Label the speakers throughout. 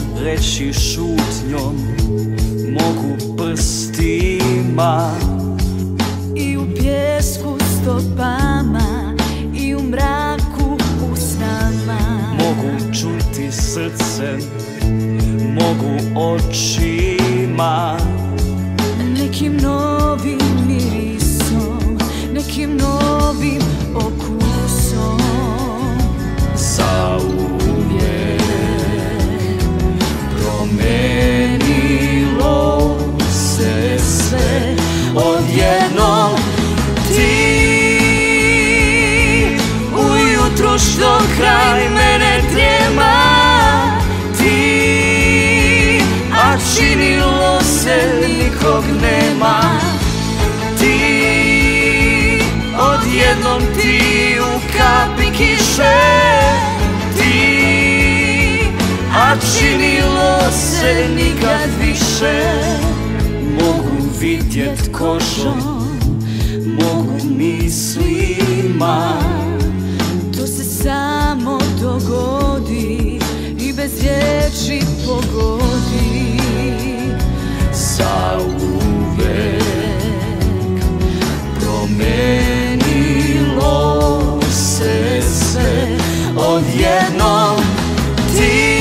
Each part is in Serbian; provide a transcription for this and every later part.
Speaker 1: reći šutnjom, mogu prstima.
Speaker 2: I u pjesku stopama, i u mraku usnama.
Speaker 1: Mogu čuti srcem, mogu očima.
Speaker 2: Nekim novim mirisom, nekim novim okusom.
Speaker 1: Zauvijek promenilo se sve, odjednom ti ujutro što kraj mene drijema, ti, a činilo se nikog nema. Ti, odjednom ti u kapi kiše, ti, a činilo se nikad više. Mogu vidjet kožom, mogu mislima.
Speaker 2: To se samo dogodi i bez riječi pogodi.
Speaker 1: Zauvek promenilo se sve, odjednom ti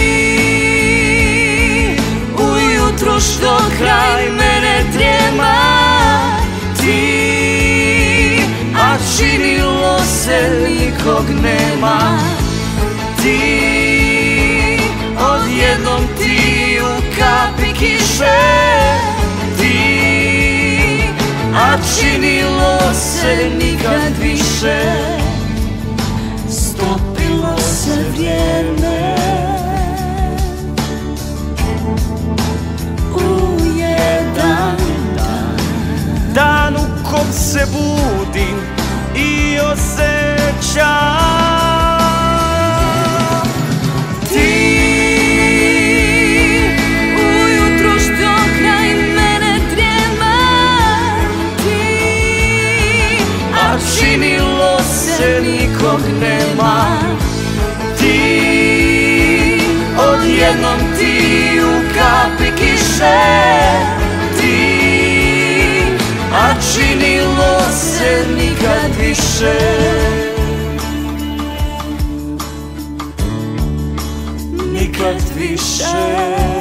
Speaker 1: ujutro što kraj mene drijema, ti, a činilo se nikog nema. Ti, odjednom ti u kapi kiše, ti, a činilo se nikad više. Stopilo se vrijeme u jedan dan, dan u kom se budim i osjećam. Činilo se nikog nema. Ti, odjednom ti u kapi kiše, ti, a činilo se nikad više. Nikad više.